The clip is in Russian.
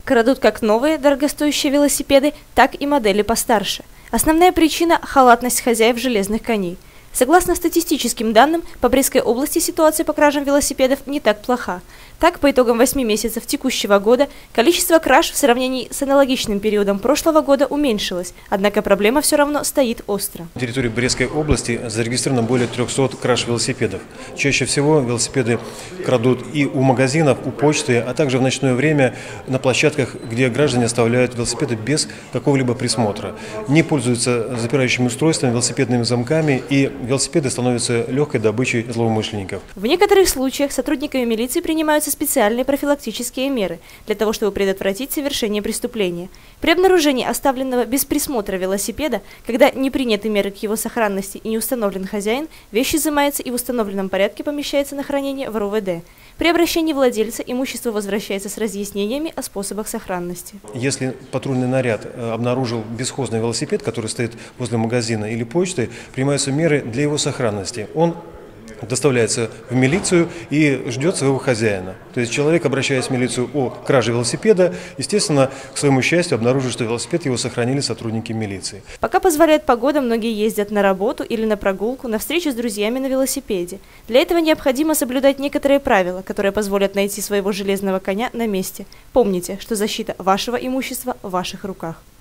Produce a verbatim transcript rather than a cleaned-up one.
Крадут как новые дорогостоящие велосипеды, так и модели постарше. Основная причина – халатность хозяев железных коней. Согласно статистическим данным, по Брестской области ситуация по кражам велосипедов не так плоха. Так, по итогам восьми месяцев текущего года количество краж в сравнении с аналогичным периодом прошлого года уменьшилось, однако проблема все равно стоит остро. На территории Брестской области зарегистрировано более трёхсот краж велосипедов. Чаще всего велосипеды крадут и у магазинов, у почты, а также в ночное время на площадках, где граждане оставляют велосипеды без какого-либо присмотра. Не пользуются запирающими устройствами, велосипедными замками, и велосипеды становятся легкой добычей злоумышленников. В некоторых случаях сотрудниками милиции принимаются специальные профилактические меры для того, чтобы предотвратить совершение преступления. При обнаружении оставленного без присмотра велосипеда, когда не приняты меры к его сохранности и не установлен хозяин, вещь изымается и в установленном порядке помещается на хранение в эр о вэ дэ. При обращении владельца имущество возвращается с разъяснениями о способах сохранности. Если патрульный наряд обнаружил бесхозный велосипед, который стоит возле магазина или почты, принимаются меры для его сохранности. Он доставляется в милицию и ждет своего хозяина. То есть человек, обращаясь в милицию о краже велосипеда, естественно, к своему счастью, обнаружит, что велосипед его сохранили сотрудники милиции. Пока позволяет погода, многие ездят на работу или на прогулку, на встречу с друзьями на велосипеде. Для этого необходимо соблюдать некоторые правила, которые позволят найти своего железного коня на месте. Помните, что защита вашего имущества в ваших руках.